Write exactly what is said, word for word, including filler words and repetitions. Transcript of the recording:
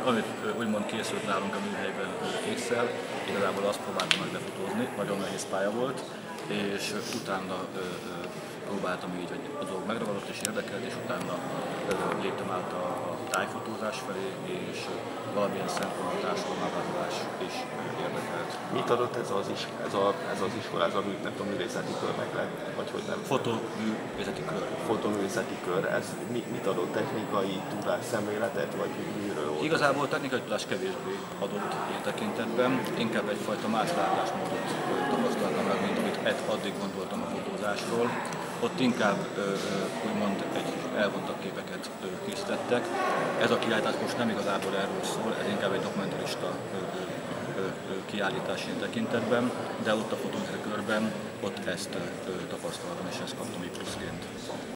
amit úgymond készült nálunk a műhelyben kékszel, igazából azt próbáltam meg lefotózni, nagyon nehéz pálya volt, és utána ö, ö, próbáltam így, hogy a dolog megragadott és érdekelt, és utána ö, léptem át a, a tájfotózás felé, és valamilyen szempontból társadalomávállalás is érdekelt. Mit adott ez az, is, ez a, ez az iskola, ez a mű, nem tudom, művészeti körnek lett, vagy hogy nem? Fotoművészeti kör. Fotoművészeti kör, ez mit, mit adott, technikai tudás, szemléletet, vagy műről volt? Igazából technikai tudás kevésbé adott ilyen tekintetben, inkább egyfajta más látásmódot tapasztaltam meg, mint amit addig gondoltam a fotózásról. Ott inkább ö, úgymond egy elvontabb képeket ö, készítettek. Ez a kiállítás most nem igazából erről szól, ez inkább egy dokumentarista ö, ö, ö, kiállítás ilyen tekintetben, de ott a fotóművészeti körben ott ezt ö, tapasztaltam és ezt kaptam így pluszként.